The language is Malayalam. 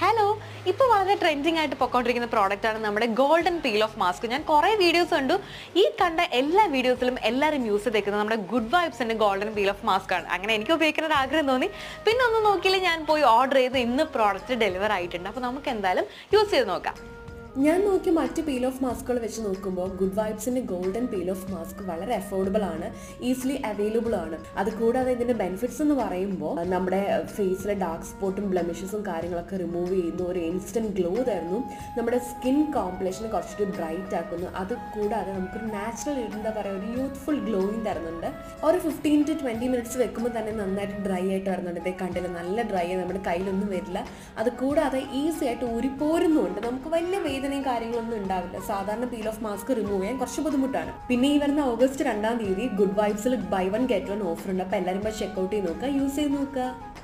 ഹലോ, ഇപ്പോൾ വളരെ ട്രെൻഡിങ് ആയിട്ട് പൊക്കോണ്ടിരിക്കുന്ന പ്രോഡക്റ്റാണ് നമ്മുടെ ഗോൾഡൻ പീൽ ഓഫ് മാസ്ക്. ഞാൻ കുറേ വീഡിയോസ് കണ്ടു. ഈ കണ്ട എല്ലാ വീഡിയോസിലും എല്ലാവരും യൂസ് ചെയ്തേക്കുന്നത് നമ്മുടെ ഗുഡ് വൈബ്സിൻ്റെ ഗോൾഡൻ പീൽ ഓഫ് മാസ്ക് ആണ്. അങ്ങനെ എനിക്ക് ഉപയോഗിക്കുന്ന ഒരു ആഗ്രഹം തോന്നി. പിന്നെ ഒന്നും നോക്കിയില്ല, ഞാൻ പോയി ഓർഡർ ചെയ്ത് ഇന്ന് പ്രോഡക്റ്റ് ഡെലിവർ ആയിട്ടുണ്ട്. അപ്പോൾ നമുക്ക് എന്തായാലും യൂസ് ചെയ്ത് നോക്കാം. ഞാൻ നോക്കിയ മറ്റ് പീൽ ഓഫ് മാസ്കുകൾ വെച്ച് നോക്കുമ്പോൾ ഗുഡ് വൈബ്സിൻ്റെ ഗോൾഡൻ പീൽ ഓഫ് മാസ്ക് വളരെ അഫോർഡബിൾ ആണ്, ഈസിലി അവൈലബിൾ ആണ്. അതുകൂടാതെ ഇതിൻ്റെ ബെനിഫിറ്റ്സ് എന്ന് പറയുമ്പോൾ നമ്മുടെ ഫേസിലെ ഡാർക്ക് സ്പോട്ടും ബ്ലെമിഷസും കാര്യങ്ങളൊക്കെ റിമൂവ് ചെയ്യുന്നു, ഒരു ഇൻസ്റ്റൻറ്റ് ഗ്ലോ തരുന്നു, നമ്മുടെ സ്കിൻ കോംപ്ലക്ഷനെ കുറച്ചുകൂടി ബ്രൈറ്റ് ആക്കുന്നു. അതുകൂടാതെ നമുക്കൊരു നാച്ചുറൽ എന്താ പറയുക, ഒരു യൂത്ത്ഫുൾ ഗ്ലോയിങ് തരുന്നുണ്ട്. ഒരു 15 to 20 മിനിറ്റ്സ് വെക്കുമ്പോൾ തന്നെ നന്നായിട്ട് ഡ്രൈ ആയിട്ട് വരുന്നുണ്ട്. ഇതേ കണ്ടില്ല, നല്ല ഡ്രൈ ആയി, നമ്മുടെ കയ്യിലൊന്നും വരില്ല. അതുകൂടാതെ ഈസി ആയിട്ട് ഊരിപ്പോരുന്നുണ്ട്. നമുക്ക് വലിയ വേദനയും കാര്യങ്ങളൊന്നും ഉണ്ടാവില്ല. സാധാരണ പീൽ ഓഫ് മാസ്ക് റിമൂവ് ചെയ്യാൻ കുറച്ച് ബുദ്ധിമുട്ടാണ്. പിന്നെ ഈ വരുന്ന ഓഗസ്റ്റ് 2 ഗുഡ് വൈബ്സിൽ ബൈ 1 get 1 ഓഫർ ഉണ്ട്. അപ്പോൾ എല്ലാവരും ചെക്കൗട്ട് ചെയ്ത് നോക്കുക, യൂസ് ചെയ്ത് നോക്കുക.